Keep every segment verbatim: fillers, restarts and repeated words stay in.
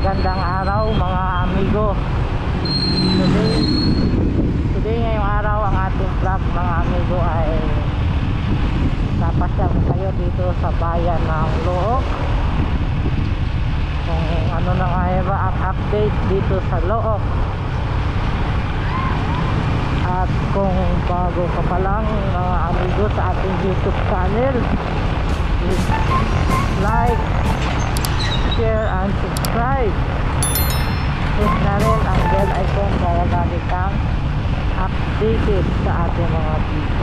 magandang araw mga amigo. Today, today ngayong araw ang ating vlog mga amigo ay napasyal ko kayo dito sa bayan ng Looc. Kung ano na nga ba ang update dito sa Looc. At kung bago ka pa lang mga amigo sa ating YouTube channel, please like, share and subscribe. Hit na rin ang bell icon para lagi kang updated sa ating mga video.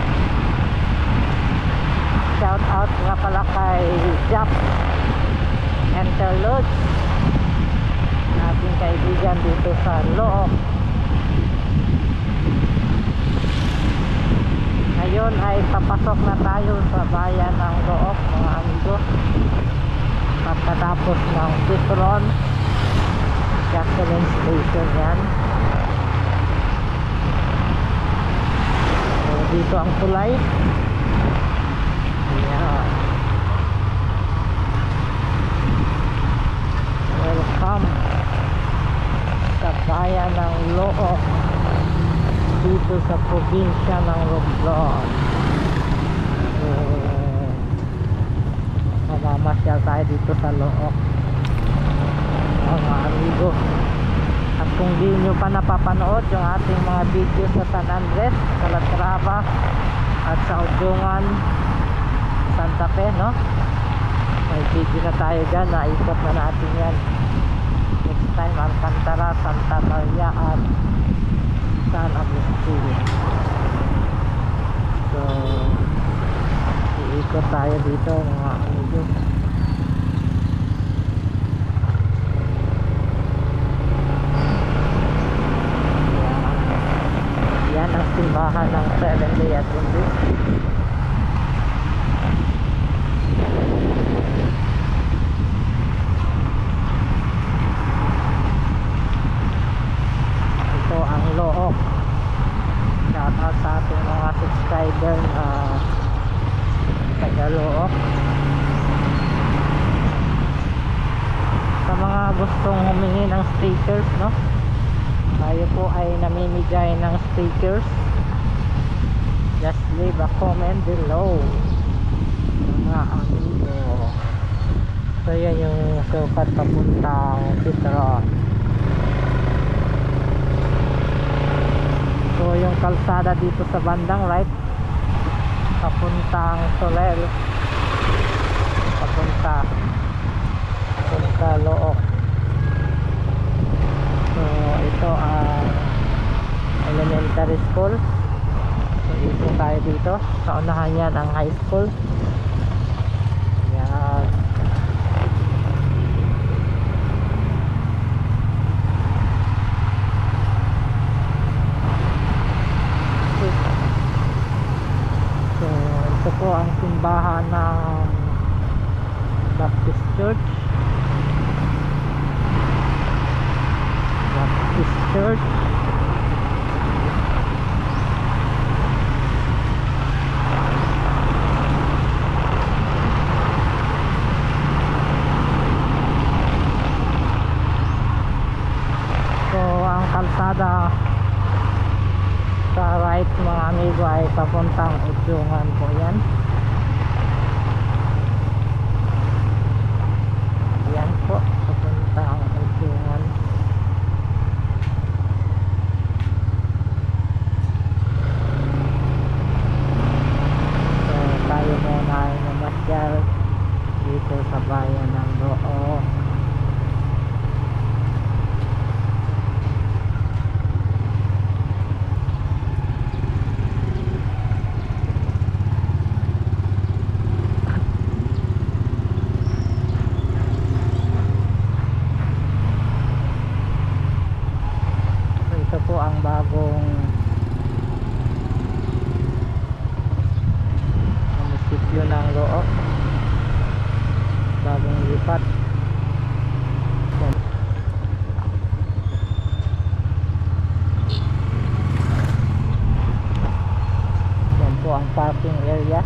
Shout out nga pala kay Jap Enterlods, ating kaibigan dito sa Looc. Ngayon ay papasok na tayo sa bayan ng Looc mga amigo. Pagkatapos ng Petron gasoline station yan. So, dito ang tulay. Ayan. Welcome sa bayan ng Looc dito sa probinsya ng Romblon. So, mamamasyal tayo dito sa Looc mga amigo. At kung di nyo pa napapanood yung ating mga video sa San Andres, Calatrava at sa Ujungan, Santa Fe, no? May video na tayo dyan, naikot na natin yan. Next time Alcantara, Santa Maria at San Agustin. So iikot tayo dito mga amigo. Yan ang simbahan ng Seventh-day Adventist. Ito ang Looc. Shout out sa ating mga subscriber uh, taga Looc. Sa mga gustong humingi ng stickers, no? Tayo po ay namimigay ng stickers. Just leave a comment below mga amigo. So yan yung sukat papuntang Petron. So yung kalsada dito sa bandang right papuntang Soler, papunta papunta Looc. So ito ang elementary school. So ito tayo dito sa unahan yan ang high school. Yan. So ito po ang simbahan ng Baptist Church. Baptist Church. So ang kalsada sa right mga amigo ay papuntang Ujungan po yan. Yan po papuntang Ujungan. Tayo muna ay namasyal dito sa bayan ng Looc. So ito po ang bagong munisipyo ng Looc, bagong lipat. Yan po ang parking area.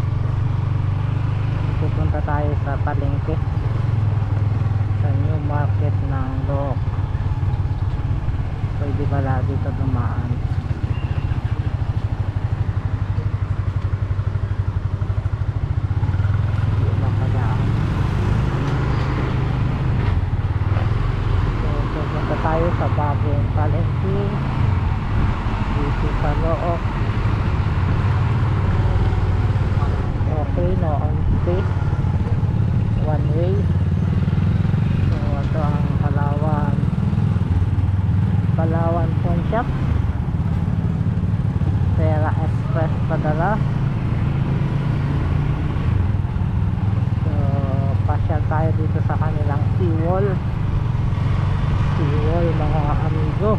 Pupunta tayo sa palengke, sa new market ng Looc. pwede pala dito dumaan. Hindi makadaan. So pupunta tayo sa bagong palengke dito sa Looc. Okay, no on space, one way. So ito ang Palawan Palawan Pawn Shop, Pera Express padala. So pasyal tayo dito sa kanilang seawall seawall mga amigo.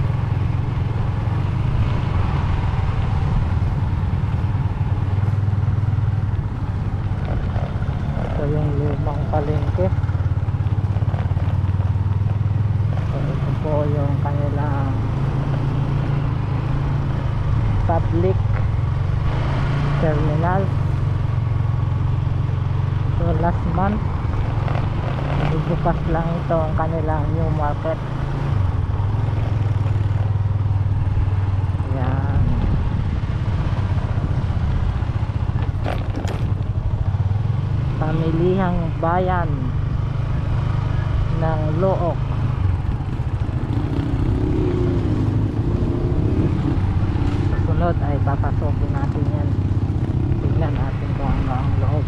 Ito yung lumang palengke. So ito po yung kanilang public terminal. So last month bukas lang ito ang kanilang new market. Yan. Pamilihang bayan ng Looc. Susunod ay papasokin natin yan. Tignan natin kung ano ang loob.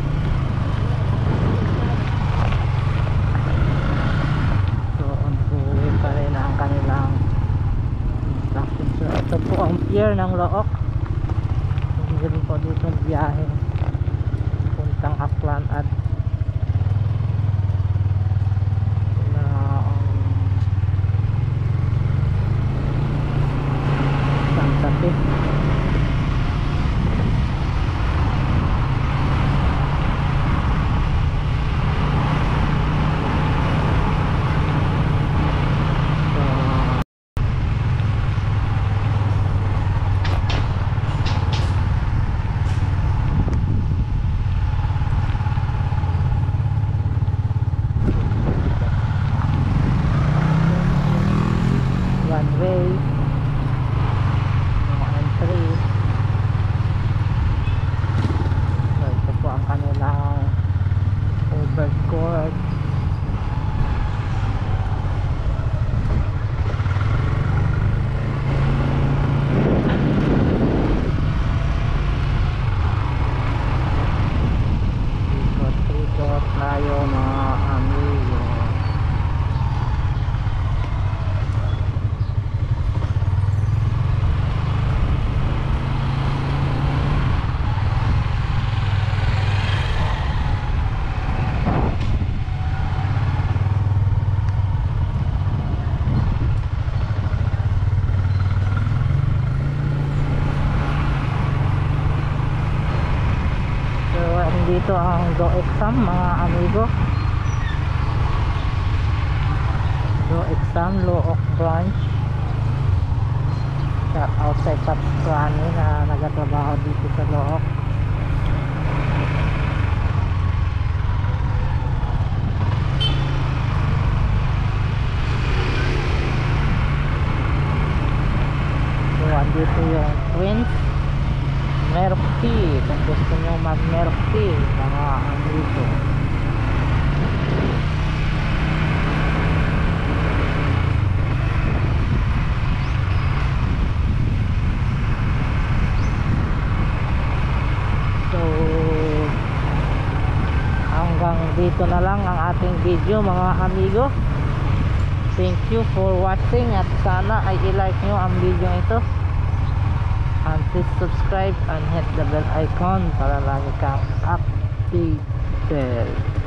So ongoing pa rin ang kanilang instruction. So ito po ang pier ng Looc. Hindi po dito biyahe puntang Aklan at na Santa Fe. One way, no entry. So ito po ang kanilang overcourt. Ikot-ikot tayo mga amigo. Dito ang Do Exam mga amigo. Do Exam Looc branch. Shout out sa Patskrani na nagtatrabaho dito sa Looc. So andito yung Twins Merpy, kung gusto nyo mag Merpy mga amigo. So hanggang dito na lang ang ating video mga amigo. Thank you for watching at sana ay i-like nyo ang video ito. And please subscribe and hit the bell icon para lagi kang updated.